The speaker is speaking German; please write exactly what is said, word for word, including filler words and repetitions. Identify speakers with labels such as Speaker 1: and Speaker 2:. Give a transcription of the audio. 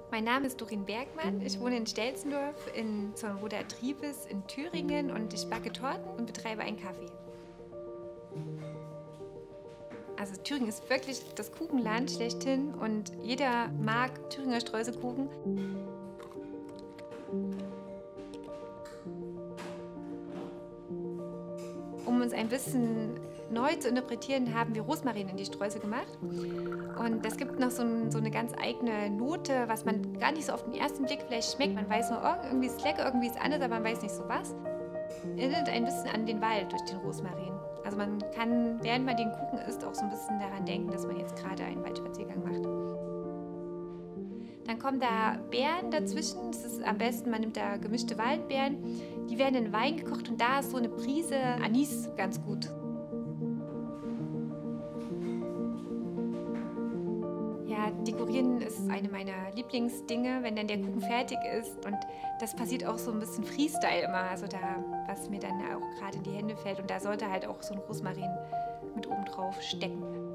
Speaker 1: Mein Name ist Doreen Bergmann. Ich wohne in Stelzendorf in Zornroda Triebes in Thüringen und ich backe Torten und betreibe einen Kaffee. Also Thüringen ist wirklich das Kuchenland schlechthin und jeder mag Thüringer Streuselkuchen. Um uns ein bisschen neu zu interpretieren, haben wir Rosmarin in die Streusel gemacht. Und das gibt noch so, ein, so eine ganz eigene Note, was man gar nicht so auf den ersten Blick vielleicht schmeckt. Man weiß nur, oh, irgendwie ist es lecker, irgendwie ist es anders, aber man weiß nicht so was. Erinnert ein bisschen an den Wald durch den Rosmarin. Also man kann, während man den Kuchen isst, auch so ein bisschen daran denken, dass man jetzt gerade einen Waldspaziergang macht. Dann kommen da Beeren dazwischen. Das ist am besten, man nimmt da gemischte Waldbeeren. Die werden in Wein gekocht und da ist so eine Prise Anis ganz gut. Ja, dekorieren ist eine meiner Lieblingsdinge, wenn dann der Kuchen fertig ist. Und das passiert auch so ein bisschen Freestyle immer, also da, was mir dann auch gerade in die Hände fällt. Und da sollte halt auch so ein Rosmarin mit oben drauf stecken.